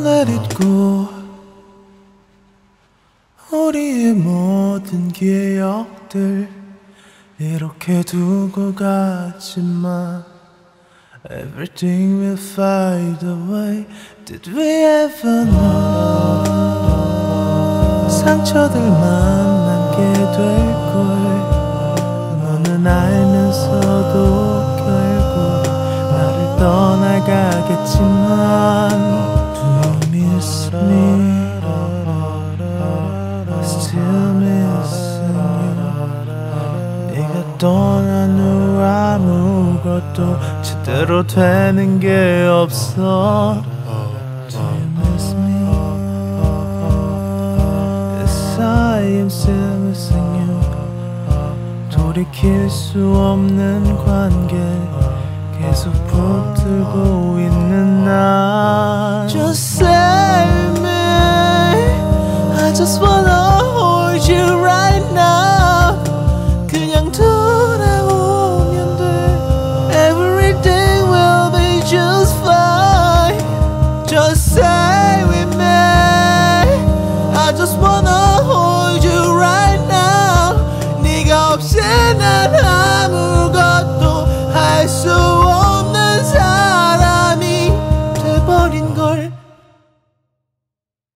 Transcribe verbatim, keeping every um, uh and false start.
let it go. 우리의 모든 기억들 이렇게 두고 가지마. Everything will find a way. Did we ever know? 상처들만 남게 될걸. 너는 알면서도 결국 나를 떠나가겠지만 Do you miss me? Still missing you. 네가 떠난 후 아무것도 제대로 되는 게 없어. Do you miss me? Yes, I am still missing you. 돌이킬 수 없는 관계 계속 붙들고 있는 나. Just say